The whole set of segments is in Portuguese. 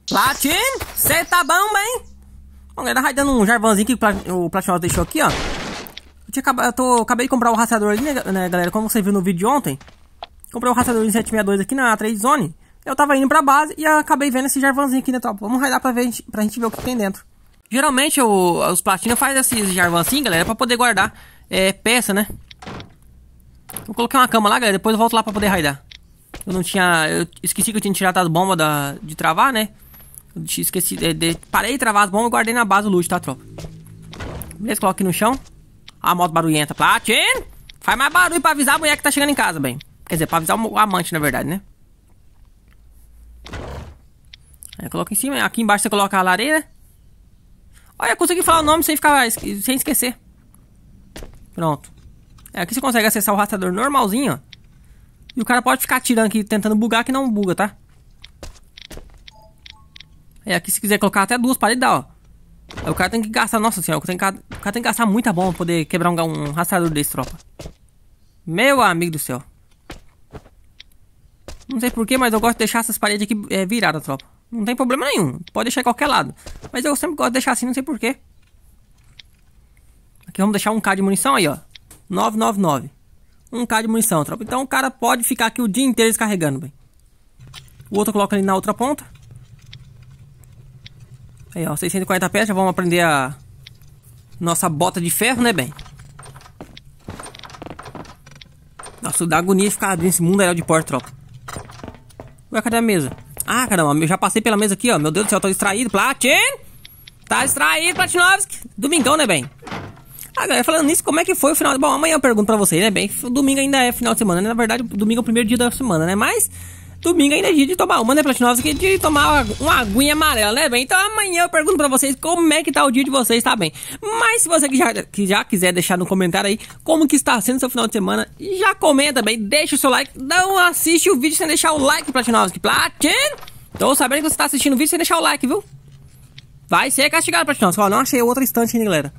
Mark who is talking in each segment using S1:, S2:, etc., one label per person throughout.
S1: Platin, cê tá bom, bem? Bom, galera, raidando um Jarvanzinho que o Platinum deixou aqui, ó. Acabei de comprar o rastreador ali, né, galera? Como você viu no vídeo de ontem. Comprei o rastreador 762 aqui na Trade Zone. Eu tava indo pra base e acabei vendo esse Jarvanzinho aqui, né, tropa? Vamos raidar pra gente ver o que tem dentro. Geralmente os Platinum fazem esses Jarvanzinhos, galera, pra poder guardar peça, né? Vou colocar uma cama lá, galera, depois eu volto lá pra poder raidar. Eu esqueci que eu tinha tirado as bombas de travar, né? Eu esqueci, parei de travar as bombas e guardei na base o loot, tá, tropa? Beleza, coloca aqui no chão. A moto barulhenta. Platin! Faz mais barulho pra avisar a mulher que tá chegando em casa, bem. Quer dizer, pra avisar o amante, na verdade, né? Aí coloca em cima. Aqui embaixo você coloca a lareira. Olha, consegui falar o nome sem esquecer. Pronto. Aqui você consegue acessar o rastreador normalzinho, ó. E o cara pode ficar atirando aqui, tentando bugar, que não buga, tá? Aqui se quiser colocar até duas paredes, dá, ó. Aí o cara tem que gastar, nossa senhora, o cara tem que gastar muita bomba pra poder quebrar um rastreador desse, tropa. Meu amigo do céu. Não sei porquê, mas eu gosto de deixar essas paredes aqui viradas, tropa. Não tem problema nenhum, pode deixar em qualquer lado. Mas eu sempre gosto de deixar assim, não sei porquê. Aqui vamos deixar 1k de munição aí, ó. 999. 1k de munição, tropa. Então o cara pode ficar aqui o dia inteiro descarregando, bem. O outro coloca ali na outra ponta. Aí, ó, 640 peças. Já vamos aprender a nossa bota de ferro, né, bem? Nossa, dá agonia de ficar nesse mundo aéreo de porta, tropa. Ué, cadê a mesa? Ah, caramba, eu já passei pela mesa aqui, ó. Meu Deus do céu, tô distraído. Platin! Tá distraído, Platinovski. Domingão, né, bem? Ah, galera, falando nisso, como é que foi o final... Bom, amanhã eu pergunto pra vocês, né, bem? O domingo ainda é final de semana, né? Na verdade, o domingo é o primeiro dia da semana, né? Mas... domingo ainda é dia de tomar uma, né, Platinovski? Dia de tomar uma aguinha amarela, né, bem? Então amanhã eu pergunto pra vocês como é que tá o dia de vocês, tá bem? Mas se você que já quiser deixar no comentário aí como que está sendo seu final de semana, já comenta bem, deixa o seu like, não assiste o vídeo sem deixar o like, Platinovski. Platin! Tô sabendo que você tá assistindo o vídeo sem deixar o like, viu? Vai ser castigado, Platinovski. Ó, não achei outra estante ainda, galera.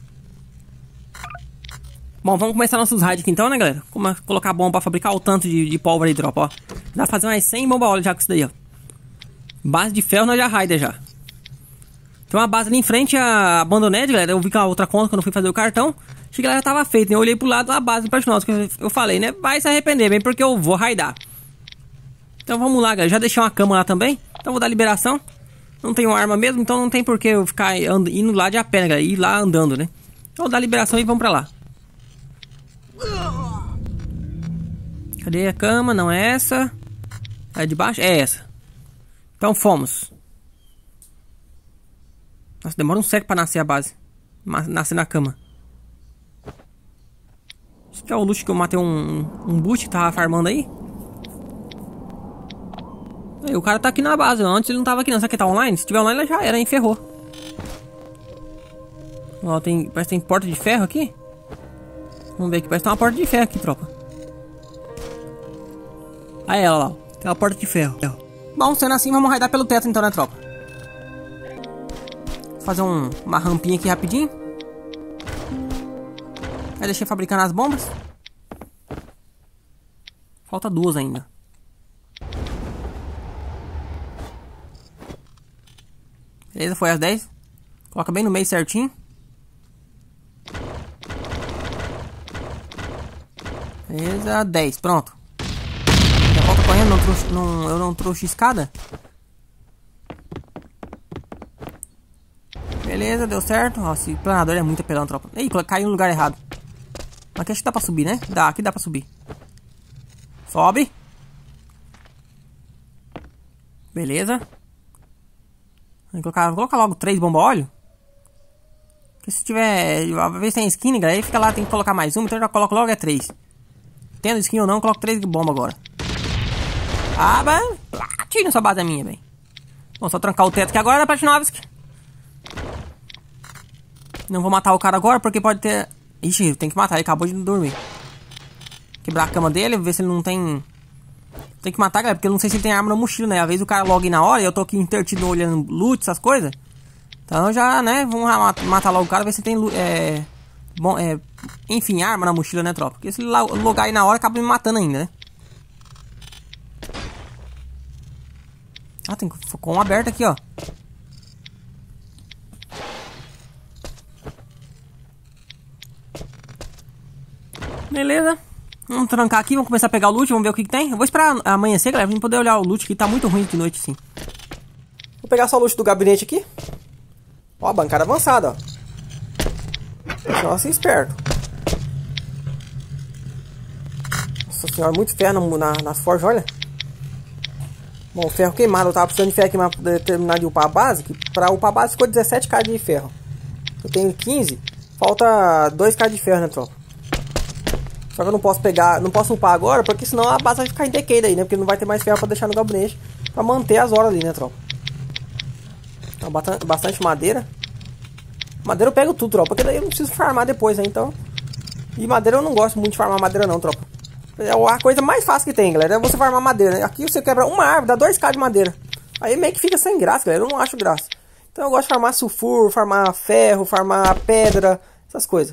S1: Bom, vamos começar nossos raids aqui então, né, galera? Como colocar bomba pra fabricar o tanto de pólvora aí, tropa, ó. Dá pra fazer umas 100 bomba óleo já com isso daí, ó. Base de ferro nós já raida já. Tem uma base ali em frente a Abandoned, galera. Eu vi com a outra conta quando eu fui fazer o cartão. Achei que ela já tava feita, né? Eu olhei pro lado da base do personagem que eu falei, né? Vai se arrepender, bem, porque eu vou raidar. Então vamos lá, galera. Já deixei uma cama lá também. Então vou dar liberação. Não tenho arma mesmo, então não tem por que eu ficar indo lá de a pé, né, galera? Ir lá andando, né? Então vou dar liberação e vamos pra lá. Cadê a cama? Não é essa. É de baixo? É essa. Então fomos. Nossa, demora um século pra nascer a base. Nascer na cama. Acho que é o luxo que eu matei um boot que tava farmando aí. Aí, o cara tá aqui na base. Antes ele não tava aqui não. Será que tá online? Se tiver online ele já era, hein? Ferrou. Ó, parece que tem porta de ferro aqui. Vamos ver aqui. Parece que tem uma porta de ferro aqui, tropa. Aí ela lá. Tem uma porta de ferro. Bom, sendo assim, vamos raidar pelo teto então, né, tropa? Vou fazer uma rampinha aqui rapidinho. Aí deixei fabricando as bombas. Falta duas ainda. Beleza, foi às 10. Coloca bem no meio certinho. Beleza, 10, pronto. Já volta correndo, eu não trouxe escada. Beleza, deu certo. Ó, esse planador é muito apelão, tropa. Ih, caiu no lugar errado. Aqui acho que dá pra subir, né? Dá, aqui dá pra subir. Sobe. Beleza. Vou colocar logo 3 bomba óleo. Porque se tiver... Às vezes tem skin, galera, aí fica lá, tem que colocar mais uma. Então eu já coloco logo 3. Tendo skin ou não, coloco 3 bombas agora. Ah, mano. Platina, essa base é minha, bem. Vamos só trancar o teto aqui agora, Platinovski. Não vou matar o cara agora, porque pode ter... Ixi, tem que matar, ele acabou de dormir. Quebrar a cama dele, ver se ele não tem... Tem que matar, galera, porque eu não sei se ele tem arma na mochila, né? Às vezes o cara loga aí na hora e eu tô aqui intertido olhando loot, essas coisas. Então já, né, vamos matar logo o cara, ver se tem... enfim, arma na mochila, né, tropa? Porque se ele logar aí na hora, acaba me matando ainda, né? Ah, tem com um aberto aqui, ó. Beleza. Vamos trancar aqui, vamos começar a pegar o loot, vamos ver o que tem. Eu vou esperar amanhecer, galera, pra gente poder olhar o loot, que tá muito ruim de noite, sim. Vou pegar só o loot do gabinete aqui. Ó, a bancada avançada, ó. Nossa, esperto. Nossa senhora, muito ferro nas forjas, olha. Bom, ferro queimado, eu tava precisando de ferro queimado pra terminar de upar a base. Que pra upar a base ficou 17k de ferro. Eu tenho 15, falta 2k de ferro, né, tropa? Só que eu não posso pegar, não posso upar agora, porque senão a base vai ficar em decay daí, né? Porque não vai ter mais ferro pra deixar no gabinete, pra manter as horas ali, né, tropa? Então, bastante madeira. Madeira eu pego tudo, tropa, porque daí eu não preciso farmar depois, né? Então... E madeira eu não gosto muito de farmar madeira não, tropa. É a coisa mais fácil que tem, galera, é você farmar madeira, né? Aqui você quebra uma árvore, dá 2k de madeira. Aí meio que fica sem graça, galera, eu não acho graça. Então eu gosto de farmar sulfuro, farmar ferro, farmar pedra, essas coisas.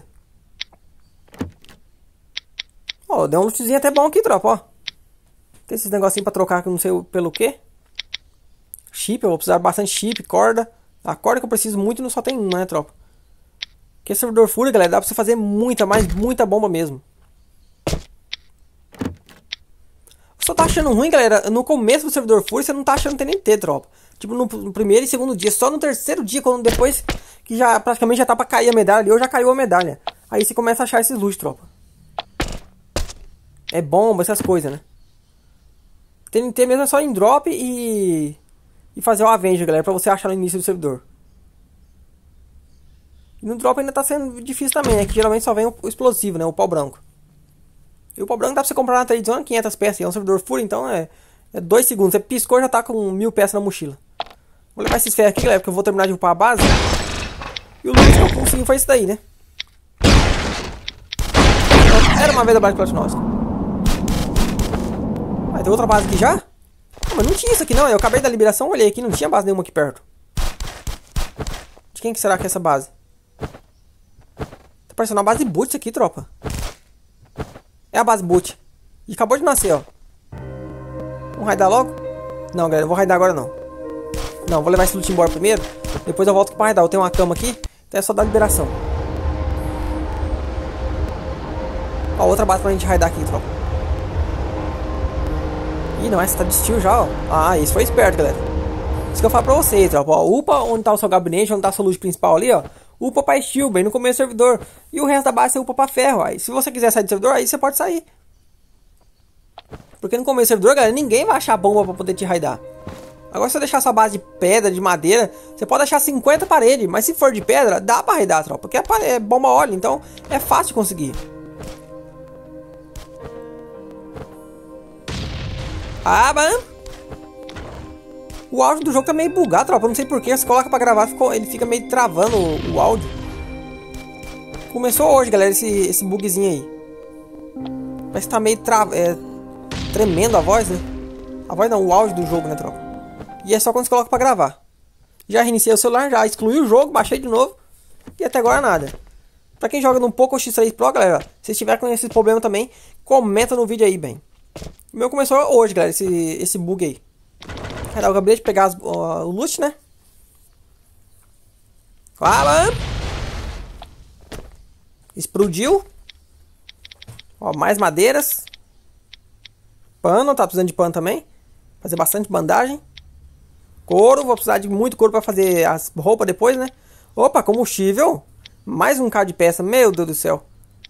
S1: Ó, deu um lootzinho até bom aqui, tropa, ó. Tem esses negocinhos pra trocar que eu não sei pelo que. Chip, eu vou precisar bastante chip, corda. A corda que eu preciso muito não só tem uma, né, tropa? Porque servidor Fúria, galera, dá pra você fazer muita, mas muita bomba mesmo. Só tá achando ruim, galera, no começo do servidor Fúria você não tá achando TNT, tropa. Tipo, no primeiro e segundo dia. Só no terceiro dia, quando depois que já praticamente já tá pra cair a medalha ali, ou já caiu a medalha. Aí você começa a achar esses loot, tropa. É bomba, essas coisas, né? TNT mesmo é só em drop e fazer o Avenger, galera, pra você achar no início do servidor. E no drop ainda tá sendo difícil também, né? Que geralmente só vem o explosivo, né? O pau branco. E o pau branco dá pra você comprar na trade zone 500 peças. É um servidor full, então é 2 segundos. Você piscou e já tá com 1000 peças na mochila. Vou levar esses ferros aqui, galera, porque eu vou terminar de upar a base. E o loot que eu consegui foi isso daí, né? Era uma vez a base de Platinovski. Ah, tem outra base aqui já? Ah, mas não tinha isso aqui não. Eu acabei da liberação, olhei aqui, não tinha base nenhuma aqui perto. De quem que será que é essa base? Tá parecendo uma base boot isso aqui, tropa. É a base boot. E acabou de nascer, ó. Vamos raidar logo? Não, galera, não vou raidar agora não. Não, vou levar esse loot embora primeiro. Depois eu volto pra raidar. Eu tenho uma cama aqui, então é só dar liberação. Ó, outra base pra gente raidar aqui, tropa. Ih, não, essa tá de steel já, ó. Ah, isso foi esperto, galera. Isso que eu falo pra vocês, tropa. Ó, upa onde tá o seu gabinete, onde tá a sua luz principal ali, ó. Upa pra steel, bem no começo do servidor. E o resto da base você upa pra ferro. Aí, se você quiser sair do servidor, aí você pode sair. Porque no começo do servidor, galera, ninguém vai achar bomba pra poder te raidar. Agora, se você deixar sua base de pedra, de madeira, você pode achar 50 paredes. Mas se for de pedra, dá pra raidar, tropa. Porque é bomba óleo, então é fácil de conseguir. Ah, mano. O áudio do jogo tá meio bugado, tropa. Eu não sei porquê. Você coloca pra gravar, ele fica meio travando o áudio. Começou hoje, galera, esse bugzinho aí. Parece que tá meio tremendo a voz, né? A voz não, o áudio do jogo, né, tropa? E é só quando você coloca pra gravar. Já reiniciei o celular, já excluí o jogo, baixei de novo. E até agora nada. Pra quem joga no Poco X3 Pro, galera, se tiver com esse problema também, comenta no vídeo aí, bem. O meu começou hoje, galera, esse bug aí. Vai dar o gabinete, pegar o loot, né? Fala! Explodiu. Ó, mais madeiras. Pano, tá precisando de pano também. Fazer bastante bandagem. Couro, vou precisar de muito couro pra fazer as roupas depois, né? Opa, combustível. Mais um K de peça, meu Deus do céu.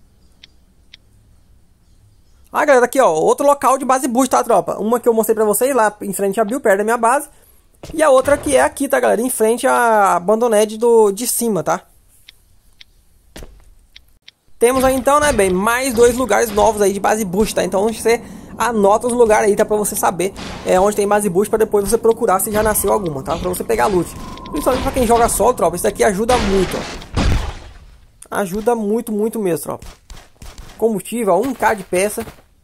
S1: Ah, galera, aqui ó, outro local de base boost, tá, tropa? Uma que eu mostrei pra vocês lá em frente a Bill, perto da minha base. E a outra que é aqui, tá, galera? Em frente a Abandoned de cima, tá? Temos aí então, né, bem, mais 2 lugares novos aí de base boost, tá? Então você anota os lugares aí, tá? Pra você saber onde tem base boost, pra depois você procurar se já nasceu alguma, tá? Pra você pegar loot. Principalmente pra quem joga solo, tropa, isso daqui ajuda muito, ó. Ajuda muito, muito mesmo, tropa. Combustível, ó, 1K de peça.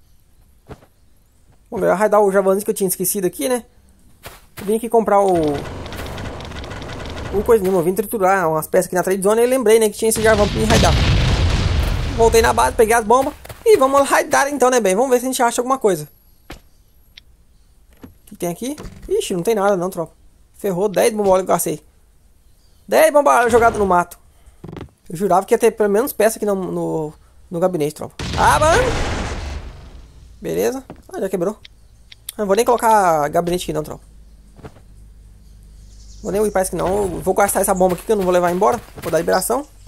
S1: Bom, galera, vai dar o javanzinho que eu tinha esquecido aqui, né? Eu vim aqui comprar o coisa nenhuma, eu vim triturar umas peças aqui na trade zone e lembrei, né, que tinha esse jarvão pra me raidar. Voltei na base, peguei as bombas e vamos raidar então, né, bem? Vamos ver se a gente acha alguma coisa. que tem aqui? Ixi, não tem nada não, tropa. Ferrou, 10 bomba óleo que eu gastei. 10 bomba óleo jogado no mato. Eu jurava que ia ter pelo menos peça aqui no gabinete, tropa. Ah, mano! Beleza. Ah, já quebrou. Não vou nem colocar gabinete aqui não, tropa. Vou nem upar isso aqui não. Eu vou gastar essa bomba aqui que eu não vou levar embora. Vou dar liberação.